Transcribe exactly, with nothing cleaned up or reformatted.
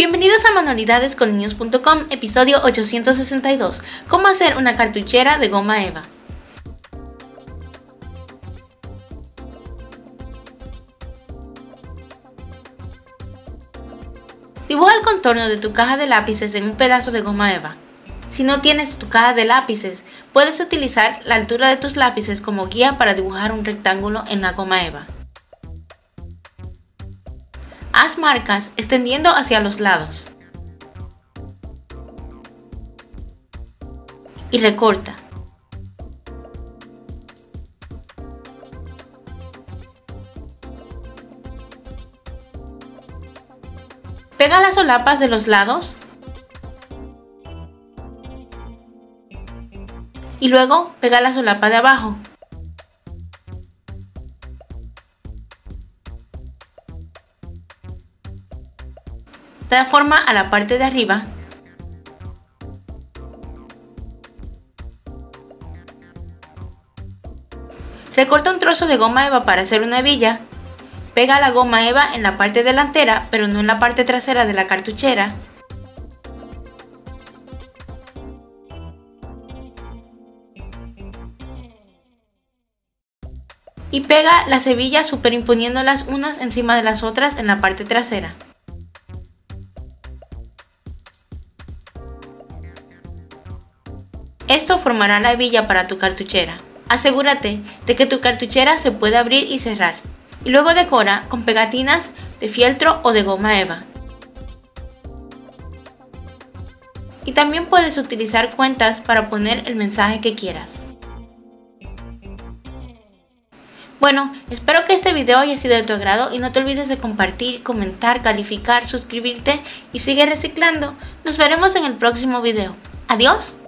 Bienvenidos a manualidades con niños punto com, episodio ochocientos sesenta y dos. ¿Cómo hacer una cartuchera de goma eva? Dibuja el contorno de tu caja de lápices en un pedazo de goma eva. Si no tienes tu caja de lápices, puedes utilizar la altura de tus lápices como guía para dibujar un rectángulo en la goma eva. Haz marcas extendiendo hacia los lados. Y recorta. Pega las solapas de los lados. Y luego pega la solapa de abajo. Da forma a la parte de arriba. Recorta un trozo de goma eva para hacer una hebilla. Pega la goma eva en la parte delantera, pero no en la parte trasera de la cartuchera. Y pega las hebillas superimponiéndolas unas encima de las otras en la parte trasera. Esto formará la hebilla para tu cartuchera. Asegúrate de que tu cartuchera se puede abrir y cerrar. Y luego decora con pegatinas de fieltro o de goma eva. Y también puedes utilizar cuentas para poner el mensaje que quieras. Bueno, espero que este video haya sido de tu agrado y no te olvides de compartir, comentar, calificar, suscribirte y sigue reciclando. Nos veremos en el próximo video. ¡Adiós!